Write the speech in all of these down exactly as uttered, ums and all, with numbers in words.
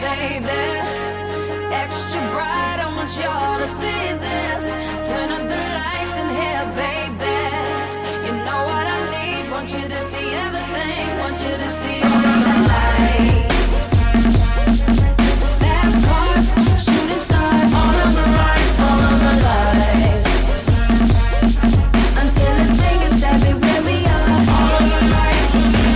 baby. Extra bright, I want y'all to see this. Turn up the lights in here, baby. You know what I need, want you to see everything. Want you to see all of the lights. Fast cars, shooting stars, all of the lights, all of the lights. Until it's Vegas everywhere we are. All of the lights.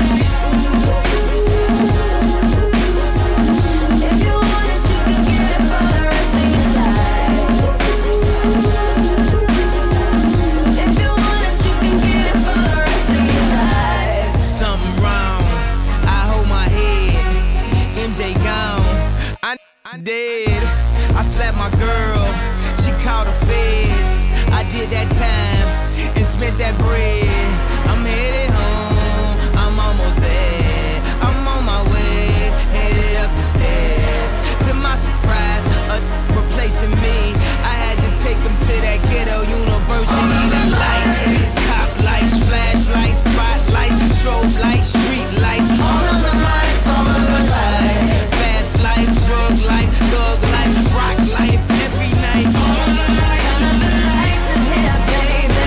If you want it, you can get it for the rest of your life. If you want it, you can get it for the rest of your life. Something wrong, I hold my head. M J gone, I, I dead. I slapped my girl, she called the feds. I did that time and spent that bread. I'm headed home, I'm almost there. I'm on my way, headed up the stairs. To my surprise, a replacing me. I had to take him to that ghetto university. The lights, top lights, flashlights, spotlights, strobe lights, street lights. All of the lights, all of the lights. Fast life, drug life, thug life, rock life, every night. Turn up the lights in here, baby.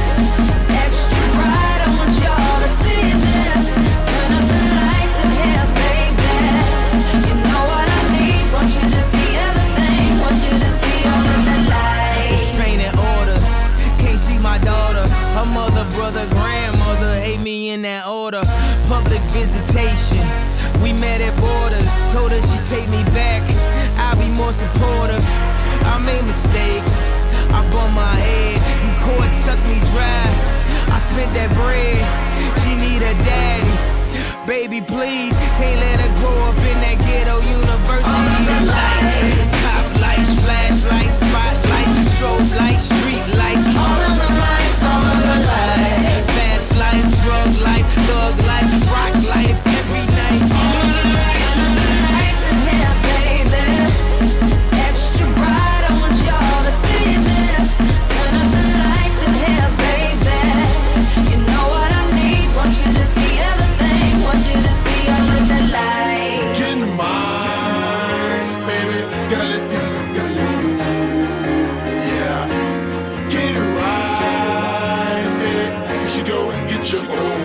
Extra bright, I want y'all to see this. Turn up the lights in here, baby. You know what I need, want you to see everything. Want you to see all of the lights. Restraining order, can't see my daughter. Her mother, brother, grandmother hate me in that order. Public visitation, we met at borders. Told her she'd take me back, I'll be more supportive. I made mistakes, I bumped my head, and court sucked me dry. I spent that bread, she need a daddy. Baby, please, can't let her grow up in that ghetto university. The lights, top lights, flashlights, spotlights, strobe lights, street lights. All of the lights, all of the lights. Fast life, drug life, thug life, rock life, every night. Turn up the lights in here, baby. Extra bright, I want y'all to see this. Turn up the lights in here, baby. You know what I need, want you to see everything. Want you to see all of the lights. Get mine, baby. Gotta let you, gotta let you. Yeah. Get it right, baby. You should go and get your own.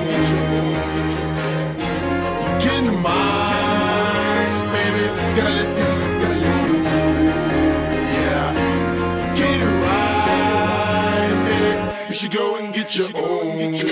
Get mine, baby. Gotta let you, gotta let you. Yeah. Get it right, baby. You should go and get your own.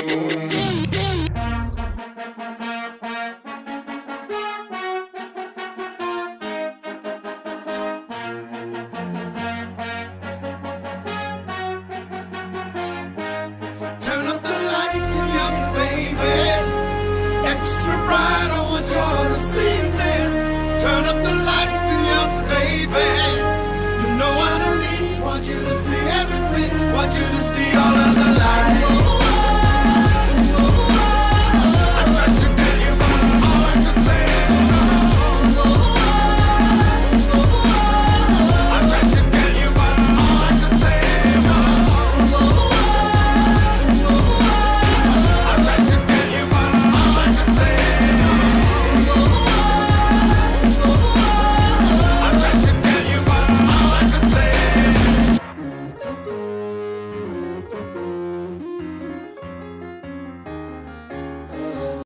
Turn up the lights in here, baby. Extra bright, I want y'all to see this. Turn up the lights in here, baby. You know what I need. Want you to see everything. Want you to